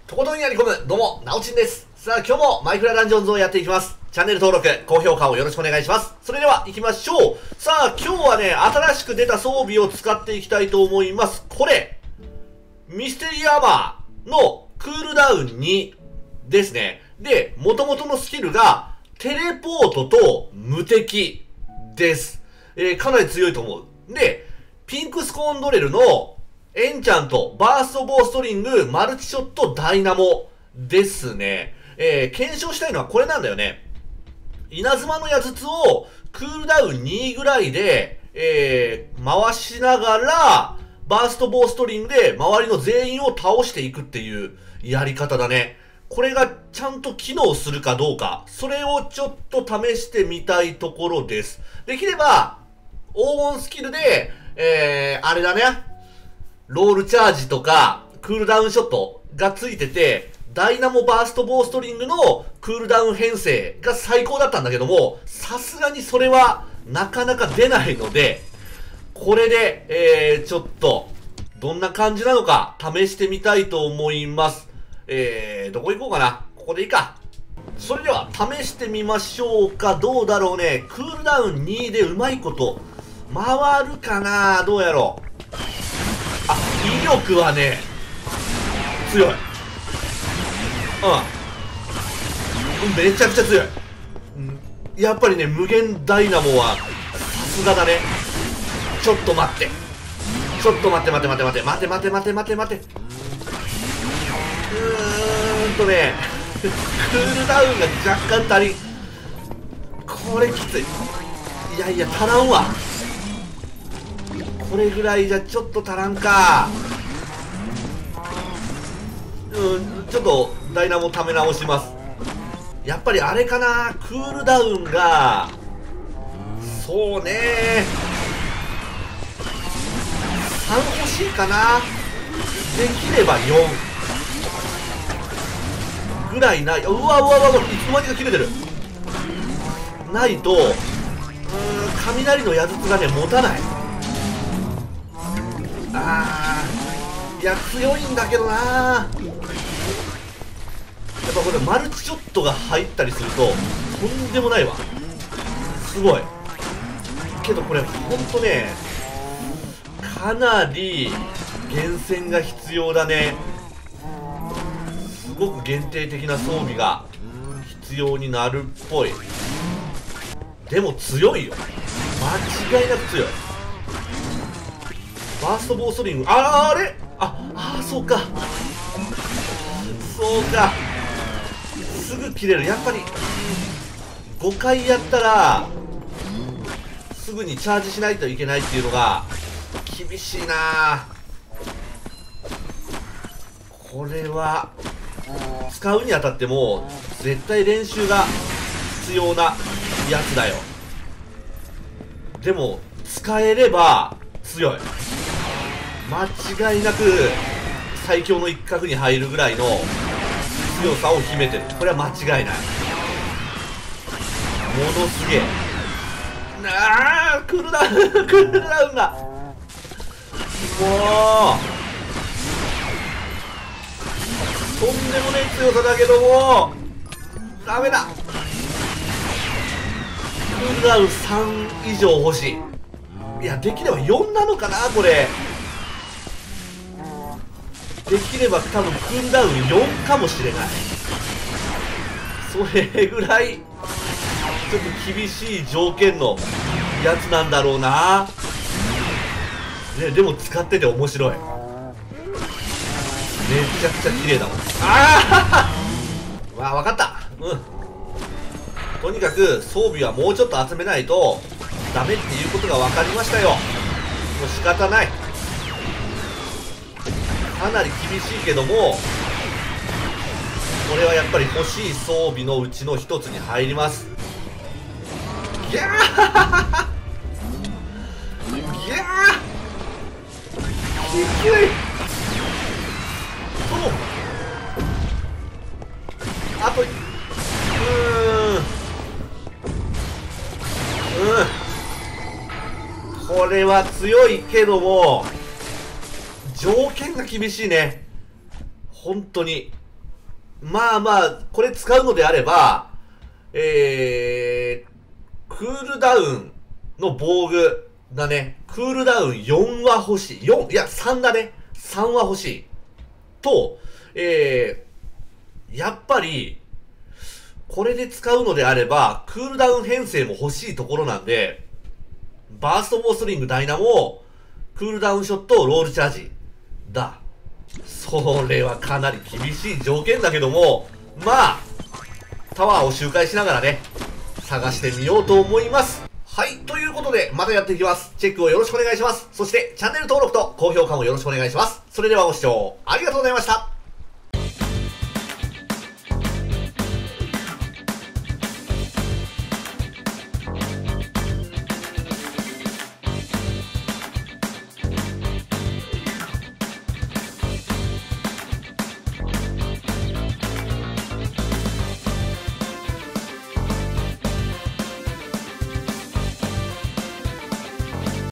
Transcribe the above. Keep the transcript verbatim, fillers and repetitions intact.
とことんやり込む、どうも、なおちんです。さあ、今日もマイクラダンジョンズをやっていきます。チャンネル登録、高評価をよろしくお願いします。それでは、行きましょう。さあ、今日はね、新しく出た装備を使っていきたいと思います。これ、ミステリーアーマーのクールダウンにですね。で、元々のスキルが、テレポートと無敵です。えー、かなり強いと思う。で、ピンクスコーンドレルのエンチャント、バーストボーストリング、マルチショット、ダイナモですね。えー、検証したいのはこれなんだよね。稲妻の矢筒をクールダウンにぐらいで、えー、回しながら、バーストボーストリングで周りの全員を倒していくっていうやり方だね。これがちゃんと機能するかどうか、それをちょっと試してみたいところです。できれば、黄金スキルで、えー、あれだね。ロールチャージとか、クールダウンショットがついてて、ダイナモバーストボーストリングのクールダウン編成が最高だったんだけども、さすがにそれはなかなか出ないので、これで、えー、ちょっと、どんな感じなのか試してみたいと思います。えー、どこ行こうかな。ここでいいか。それでは、試してみましょうか。どうだろうね。クールダウンにでうまいこと、回るかな。どうやろう。あ、威力はね、強い。うん。めちゃくちゃ強い。やっぱりね、無限ダイナモは、さすがだね。ちょっと待って。ちょっと待って待って待って待って待って待って待って待って。うーんとね、クールダウンが若干足りん。これきつい。いやいや、足らんわ。これぐらいじゃちょっと足らんか。うん、ちょっとダイナモため直します。やっぱりあれかな、クールダウンが、そうね、さん欲しいかな。できればよんぐらいない。うわうわうわうわ、いつの間にか切れてる。ないと、うーん、雷の矢筒がね、持たない。あー、いや、強いんだけどな。やっぱこれマルチショットが入ったりすると、とんでもないわ。すごい。けどこれ、ほんとね、かなり、厳選が必要だね。すごく限定的な装備が必要になるっぽい。でも強いよ。間違いなく強い。バーストボーストリング、あー、あれあ、あー、そうか。そうか。すぐ切れる。やっぱり、ごかいやったら、すぐにチャージしないといけないっていうのが、厳しいな。これは、使うにあたっても、絶対練習が必要なやつだよ。でも、使えれば、強い。間違いなく最強の一角に入るぐらいの強さを秘めてる。これは間違いない。ものすげえなあ。クールダウンクールダウンがもうとんでもねえ強さだけどもダメだ。クールダウンさん以上欲しい。いや、できればよんなのかな。これできれば多分クールダウンよんかもしれない。それぐらいちょっと厳しい条件のやつなんだろうな。ね、でも使ってて面白い。めちゃくちゃ綺麗だもん。ああわあ、分かった。うん、とにかく装備はもうちょっと集めないとダメっていうことが分かりましたよ。もう仕方ない。かなり厳しいけども、これはやっぱり欲しい装備のうちの一つに入ります。ギャーギャーきつい。そうあとうーんうんこれは強いけども条件が厳しいね。本当にまあまあ、これ使うのであれば、えー、クールダウンの防具だね。クールダウンよんは欲しい。よん、いや、さんだね。さんは欲しい。と、えー、やっぱり、これで使うのであれば、クールダウン編成も欲しいところなんで、バーストボーストリングダイナモ、クールダウンショット、ロールチャージ。だ。それはかなり厳しい条件だけども、まあ、タワーを周回しながらね、探してみようと思います。はい。ということで、またやっていきます。チェックをよろしくお願いします。そして、チャンネル登録と高評価もよろしくお願いします。それではご視聴ありがとうございました。